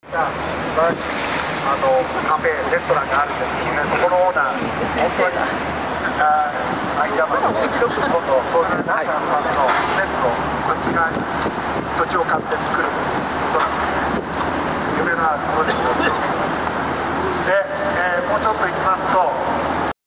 カフェ、レストランがあるんですけどね、そこのオーナー、本当にアイデアマンで、よく今度、こういう中のための施設をこっち側に土地を買って作るということなんですね。夢のあるプロジェクトです。で、もうちょっと行きます